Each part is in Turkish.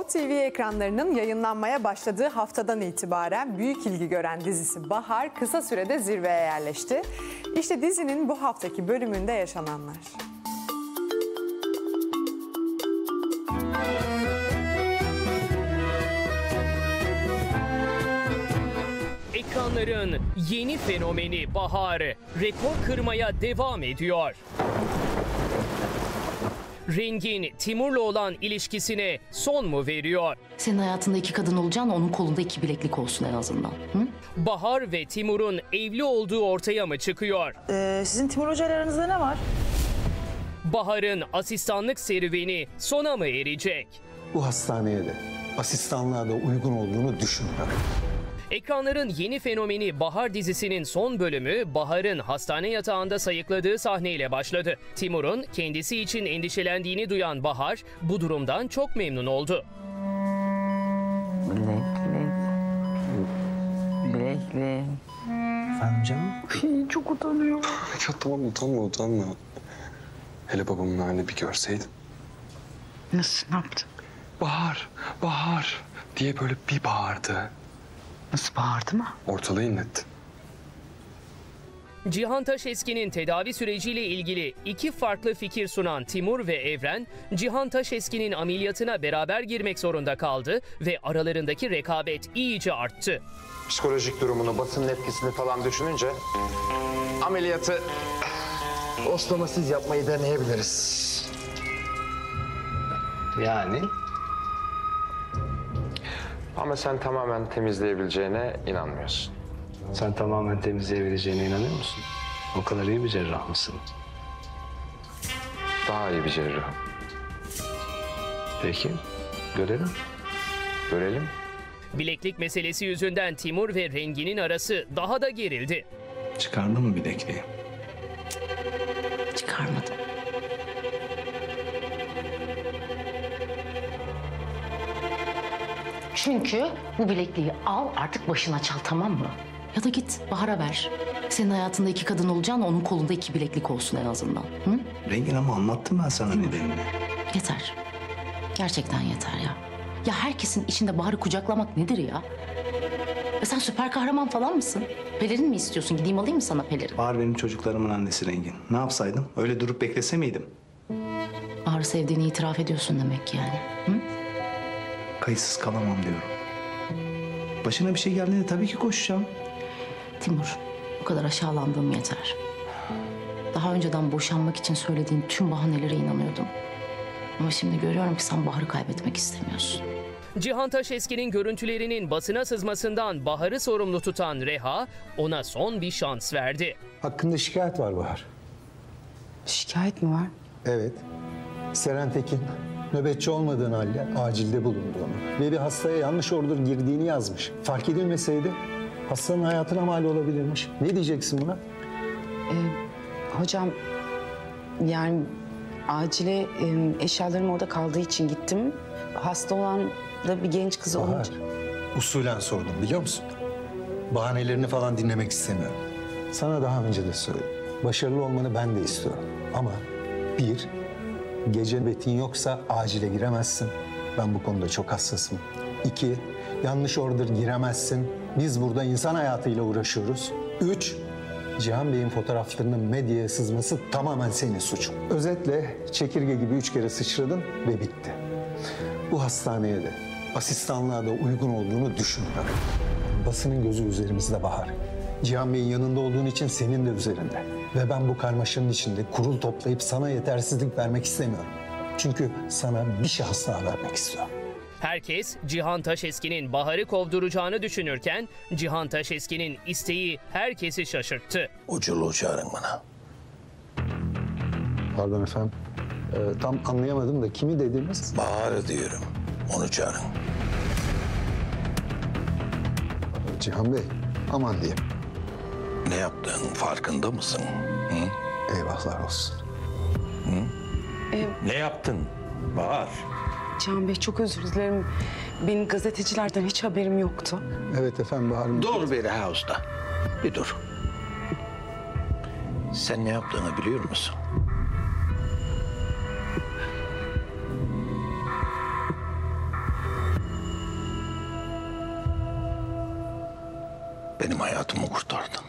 Show TV ekranlarının yayınlanmaya başladığı haftadan itibaren büyük ilgi gören dizisi Bahar kısa sürede zirveye yerleşti. İşte dizinin bu haftaki bölümünde yaşananlar. Ekranların yeni fenomeni Bahar rekor kırmaya devam ediyor. Rengin Timur'la olan ilişkisine son mu veriyor? Senin hayatında iki kadın olacağına onun kolunda iki bileklik olsun en azından. Hı? Bahar ve Timur'un evli olduğu ortaya mı çıkıyor? Sizin Timur Hoca ile aranızda ne var? Bahar'ın asistanlık serüveni sona mı erecek? Bu hastaneye de asistanlığa da uygun olduğunu düşünüyorum. Ekranların yeni fenomeni Bahar dizisinin son bölümü Bahar'ın hastane yatağında sayıkladığı sahneyle başladı. Timur'un kendisi için endişelendiğini duyan Bahar bu durumdan çok memnun oldu. Bilekli. Efendim canım? Çok utanıyorum. Ya tamam utanma. Hele babamın halini bir görseydin. Nasıl, ne yaptın? Bahar diye böyle bir bağırdı. Nasıl bağırdı mı? Ortalığı inletti. Cihan Taşeski'nin tedavi süreciyle ilgili iki farklı fikir sunan Timur ve Evren, Cihan Taşeski'nin ameliyatına beraber girmek zorunda kaldı ve aralarındaki rekabet iyice arttı. Psikolojik durumunu, basının etkisini falan düşününce ameliyatı oslamasız yapmayı deneyebiliriz. Yani? Ama sen tamamen temizleyebileceğine inanmıyorsun. Sen tamamen temizleyebileceğine inanıyor musun? O kadar iyi bir cerrah mısın? Daha iyi bir cerrah. Peki, görelim. Görelim. Bileklik meselesi yüzünden Timur ve Rengin'in arası daha da gerildi. Çıkardın mı bilekliği? Çıkarmadım. Çünkü bu bilekliği al artık başına çal, tamam mı? Ya da git Bahar'a ver. Senin hayatında iki kadın olacağına onun kolunda iki bileklik olsun en azından. Hı? Rengin ama anlattım ben sana nedenini. Yeter. Gerçekten yeter ya. Ya herkesin içinde Bahar'ı kucaklamak nedir ya? Sen süper kahraman falan mısın? Pelerin mi istiyorsun? Gideyim alayım mı sana pelerin? Bahar benim çocuklarımın annesi Rengin. Ne yapsaydım? Öyle durup beklese miydim? Bahar'ı sevdiğini itiraf ediyorsun demek yani. Hı? Kayıtsız kalamam diyorum. Başına bir şey geldiğinde tabii ki koşacağım. Timur, bu kadar aşağılandığım yeter. Daha önceden boşanmak için söylediğin tüm bahanelere inanıyordum. Ama şimdi görüyorum ki sen Bahar'ı kaybetmek istemiyorsun. Cihan Taşeski'nin görüntülerinin basına sızmasından Bahar'ı sorumlu tutan Reha ona son bir şans verdi. Hakkında şikayet var Bahar. Şikayet mi var? Evet. Seren Tekin nöbetçi olmadığın halde acilde bulunduğunu ve bir hastaya yanlış order girdiğini yazmış. Fark edilmeseydi hastanın hayatına mal olabilirmiş. Ne diyeceksin buna? Hocam, yani acile eşyalarım orada kaldığı için gittim. Hasta olan da bir genç kız Bahar, olunca... usulen sordum biliyor musun? Bahanelerini falan dinlemek istemiyorum. Sana daha önce de söyledim. Başarılı olmanı ben de istiyorum. Ama bir, gece nöbetin yoksa acile giremezsin. Ben bu konuda çok hassasım. İki, yanlış order giremezsin. Biz burada insan hayatıyla uğraşıyoruz. Üç, Cihan Bey'in fotoğraflarının medyaya sızması tamamen senin suçun. Özetle çekirge gibi 3 kere sıçradın ve bitti. Bu hastaneye de asistanlığa da uygun olduğunu düşünüyorum. Basının gözü üzerimizde Bahar. Cihan Bey'in yanında olduğun için senin de üzerinde. Ve ben bu karmaşanın içinde kurul toplayıp sana yetersizlik vermek istemiyorum. Çünkü sana bir şans daha vermek istiyorum. Herkes Cihan Taşeski'nin Bahar'ı kovduracağını düşünürken Cihan Taşeski'nin isteği herkesi şaşırttı. Uculu çağırın bana. Pardon efendim. Tam anlayamadım da kimi dediniz? Bahar'ı diyorum. Onu çağırın. Cihan Bey, aman diyeyim. Ne yaptığın farkında mısın? Hı? Eyvahlar olsun. Ne yaptın Bahar? Cihan Bey, çok özür dilerim. Benim gazetecilerden hiç haberim yoktu. Evet efendim Bahar. Dur bir usta. Bir dur. Sen ne yaptığını biliyor musun? benim hayatımı kurtardın.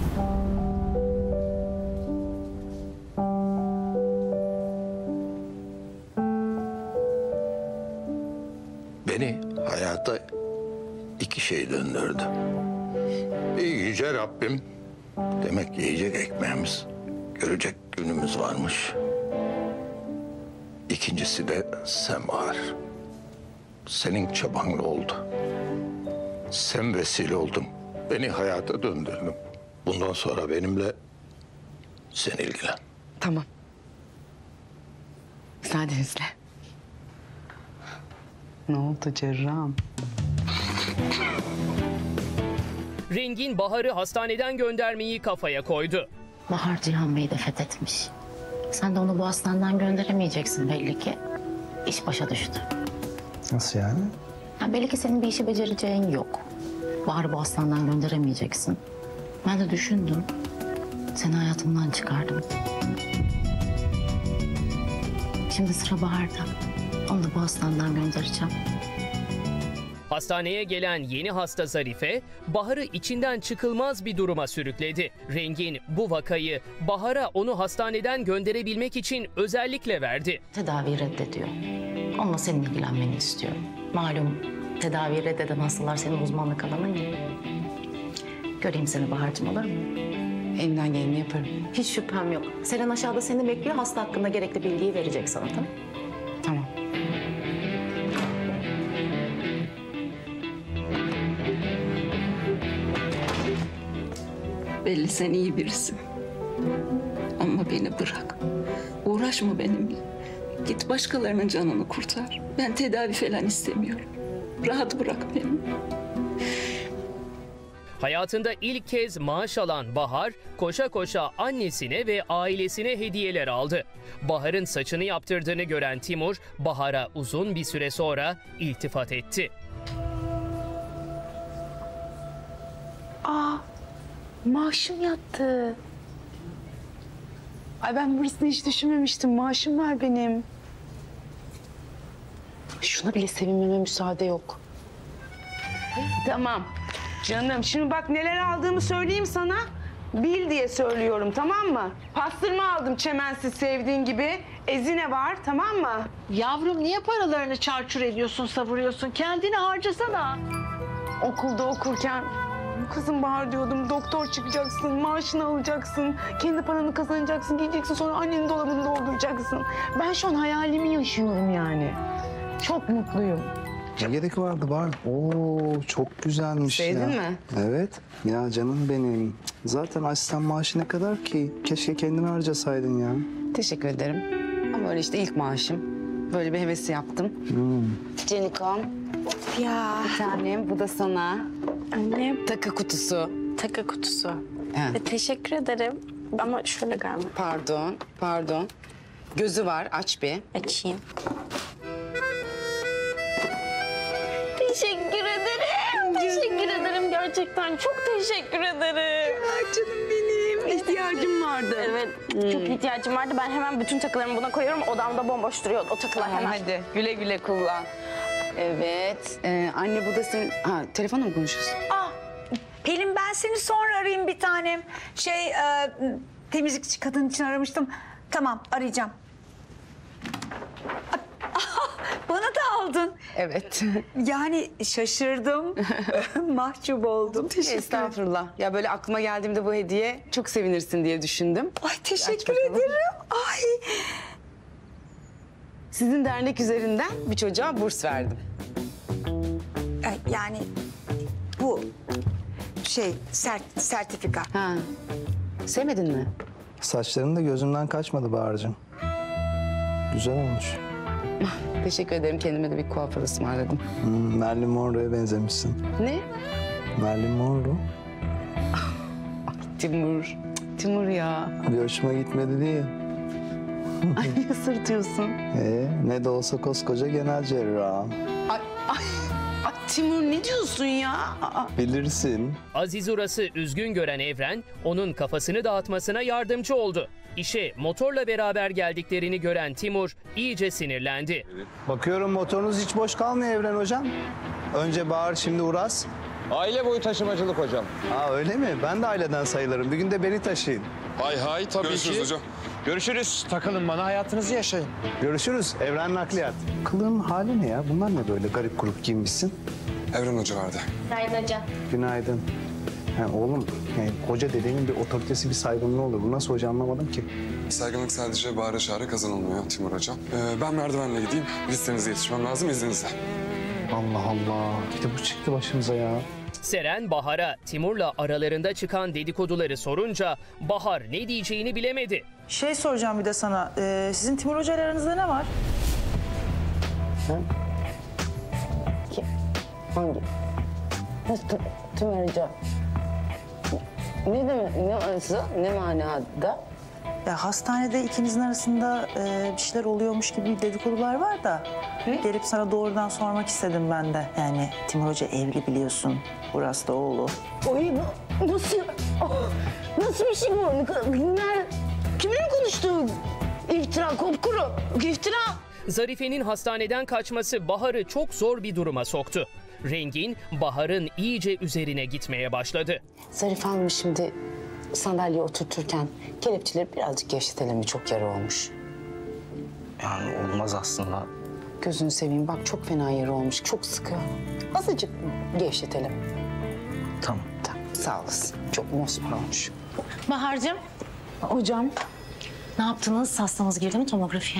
Beni hayata iki şey döndürdü. Bir yüce Rabbim, demek yiyecek ekmeğimiz, görecek günümüz varmış. İkincisi de sen Bahar. Senin çabanla oldu. Sen vesile oldun. Beni hayata döndürdün. Bundan sonra benimle sen ilgilen. Tamam. Müsaadenizle. Ne oldu cerrahım? Rengin Bahar'ı hastaneden göndermeyi kafaya koydu. Bahar Cihan Bey'i de fethetmiş. Sen de onu bu hastaneden gönderemeyeceksin belli ki. İş başa düştü. Nasıl yani? Ya belli ki senin bir işi becereceğin yok. Bahar'ı bu hastaneden gönderemeyeceksin. Ben de düşündüm. Seni hayatımdan çıkardım. Şimdi sıra Bahar'da. Onu da bu hastaneden göndereceğim. Hastaneye gelen yeni hasta Zarife, Bahar'ı içinden çıkılmaz bir duruma sürükledi. Rengin bu vakayı Bahar'a onu hastaneden gönderebilmek için özellikle verdi. Tedaviyi reddediyor. Onunla senin ilgilenmeni istiyorum. Malum tedaviyi reddeden hastalar senin uzmanlık alanın ya. Göreyim seni Bahar'cığım, olur mu? Elimden geleni yaparım. Hiç şüphem yok. Selen aşağıda seni bekliyor. Hasta hakkında gerekli bilgiyi verecek sana, tamam? Tamam. Belli sen iyi birisin. Ama beni bırak. Uğraşma benimle. Git başkalarının canını kurtar. Ben tedavi falan istemiyorum. Rahat bırak beni. Hayatında ilk kez maaş alan Bahar, koşa koşa annesine ve ailesine hediyeler aldı. Bahar'ın saçını yaptırdığını gören Timur, Bahar'a uzun bir süre sonra iltifat etti. Maaşım yattı. Ay ben burasını hiç düşünmemiştim. Maaşım var benim. Şuna bile sevinmeme müsaade yok. Tamam. Canım şimdi bak neler aldığımı söyleyeyim sana. Bil diye söylüyorum, tamam mı? Pastırma aldım çemensiz sevdiğin gibi. Ezine var, tamam mı? Yavrum niye paralarını çarçur ediyorsun, savuruyorsun? Kendini harcasana. Okulda okurken kızım Bahar diyordum, doktor çıkacaksın, maaşını alacaksın, kendi paranı kazanacaksın, giyeceksin, sonra annenin dolabını dolduracaksın. Ben şu an hayalimi yaşıyorum yani. Çok mutluyum. Ne gerek vardı Bahar? Oo çok güzelmiş ya. Sevdin mi? Evet. Ya canım benim. Zaten asistan maaşı ne kadar ki? Keşke kendini harcasaydın ya. Teşekkür ederim. Ama öyle işte ilk maaşım. Böyle bir hevesi yaptım. Canikom. Ya. Bir tanem, bu da sana. Annem. Takı kutusu. Takı kutusu. Evet. Teşekkür ederim. Ama şöyle galiba. Pardon. Gözü var, aç bir. Açayım. Teşekkür ederim. Teşekkür ederim gerçekten. Çok teşekkür ederim. Canım benim. İhtiyacım vardı. Evet. Çok ihtiyacım vardı. Ben hemen bütün takılarımı buna koyuyorum. Odamda bomboş duruyor o takılar Tamam, hemen. hadi güle güle kullan. Evet. Anne bu da senin... Ha, telefonla mı konuşuyorsun? Pelin ben seni sonra arayayım bir tanem. Temizlikçi kadın için aramıştım. Tamam arayacağım. Bana da aldın. Evet. Yani şaşırdım. Mahcup oldum. Teşekkür Estağfurullah. Ya böyle aklıma geldiğimde bu hediye çok sevinirsin diye düşündüm. Ay teşekkür ederim. Ay. Sizin dernek üzerinden bir çocuğa burs verdim. Yani bu sertifika. Ha. Sevmedin mi? Saçların da gözümden kaçmadı Bahar'cığım. Güzel olmuş. Teşekkür ederim. Kendime de bir kuaför ısmarladım. Marilyn Monroe'ya benzemişsin. Ne? Marilyn Monroe. Timur ya. Bir hoşuma gitmedi değil. Ay niye sırtıyorsun? Ne de olsa koskoca genel cerrah. Ay Timur ne diyorsun ya? Bilirsin. Aziz Uras'ı üzgün gören Evren, onun kafasını dağıtmasına yardımcı oldu. İşe motorla beraber geldiklerini gören Timur iyice sinirlendi. Bakıyorum motorunuz hiç boş kalmıyor Evren hocam. Önce Bahar, şimdi Uras. Aile boyu taşımacılık hocam. Aa öyle mi? Ben de aileden sayılırım. Bir gün de beni taşıyın. Hay hay tabii Görüşürüz ki. hocam. Görüşürüz. Takılın bana, hayatınızı yaşayın. Görüşürüz. Evren Nakliyat. Kılığın hali ne ya? Bunlar ne böyle garip grup giyinmişsin? Evren Hoca vardı. Günaydın hocam. Günaydın. Oğlum yani hoca dedenin bir otoritesi, bir saygınlığı olur. Bu nasıl hoca anlamadım ki. Saygınlık sadece bağıra çağrı kazanılmıyor Timur Hocam. Ben merdivenle gideyim. Listenize yetişmem lazım izninizle. Allah Allah. Bir de bu çıktı başımıza ya. Seren Bahar'a Timur'la aralarında çıkan dedikoduları sorunca Bahar ne diyeceğini bilemedi. Şey soracağım bir de sana. Sizin Timur Hoca ile aranızda ne var? Hangi? Nasıl Timur Hoca? Ne demek? Ne arası? Ne manada? Ya hastanede ikinizin arasında bir şeyler oluyormuş gibi dedikodular var da... ...gelip sana doğrudan sormak istedim ben de. Yani Timur Hoca evli biliyorsun. Burası da oğlu. Oy nasıl? Nasıl bir şey bu? Kimin konuştuğu? İftira, kopkuru. İftira. Zarife'nin hastaneden kaçması Bahar'ı çok zor bir duruma soktu. Rengin Bahar'ın iyice üzerine gitmeye başladı. Zarife Hanım şimdi sandalyeye oturturken kelepçeleri birazcık gevşetelim mi? Çok yara olmuş. Yani olmaz aslında. Gözünü seveyim bak çok fena yara olmuş. Çok sıkı. Azıcık gevşetelim. Tamam. Tamam sağ olasın. Çok mosmor olmuş. Bahar'cığım, Hocam. ne yaptınız? Hastamız girdi mi tomografiye?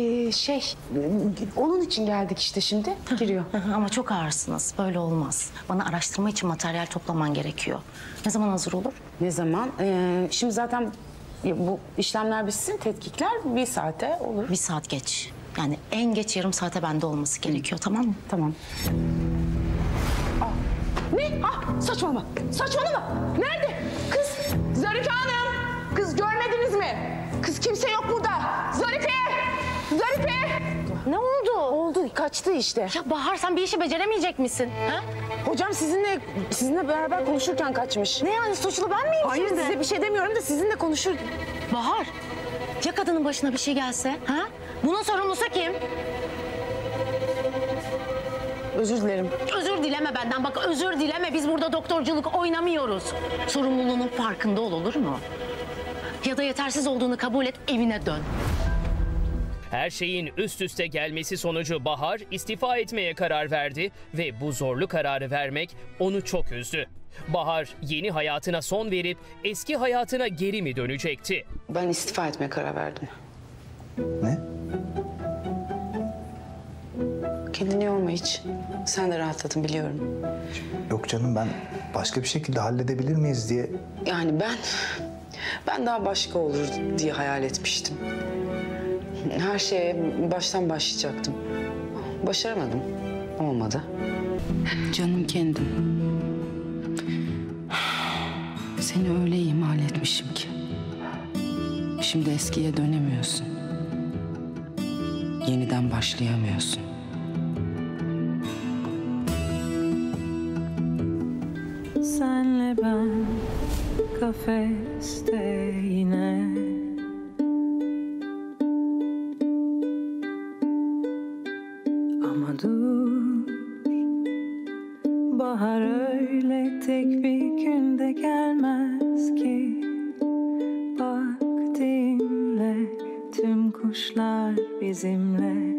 Onun için geldik işte şimdi. Giriyor. Ama çok ağırsınız. Böyle olmaz. Bana araştırma için materyal toplaman gerekiyor. Ne zaman hazır olur? Ne zaman? Şimdi zaten bu işlemler bitsin, tetkikler 1 saate olur. 1 saat geç. Yani en geç yarım saate bende olması gerekiyor, tamam mı? Tamam. Ne? Saçmalama. Saçmalama. Nerede? Kız Zarife Hanım. Kız görmediniz mi? Kız kimse yok burada. Zarife! Zarife! Ne oldu? Oldu. Kaçtı işte. Ya Bahar sen bir işi beceremeyecek misin? Ha? Hocam sizinle beraber konuşurken kaçmış. Ne yani suçlu ben miyim Hayır şimdi? size bir şey demiyorum da sizinle konuşur. Bahar, ya kadının başına bir şey gelse? Ha? Bunun sorumlusu kim? Özür dilerim. Özür dileme benden. Bak özür dileme. Biz burada doktorculuk oynamıyoruz. Sorumluluğunun farkında olur mu? Ya da yetersiz olduğunu kabul et, evine dön. Her şeyin üst üste gelmesi sonucu Bahar istifa etmeye karar verdi ve bu zorlu kararı vermek onu çok üzdü. Bahar yeni hayatına son verip eski hayatına geri mi dönecekti? Ben istifa etmeye karar verdim. Ne? Kendini yorma hiç. Sen de rahatladın biliyorum. Yok canım ben başka bir şekilde halledebilir miyiz diye. Yani ben daha başka olur diye hayal etmiştim. Her şeye baştan başlayacaktım. Başaramadım. Olmadı. Canım kendim. Seni öyle ihmal etmişim ki. Şimdi eskiye dönemiyorsun. Yeniden başlayamıyorsun. Senle ben kafeste yine ama dur bahar öyle tek bir günde gelmez ki bak dinle tüm kuşlar bizimle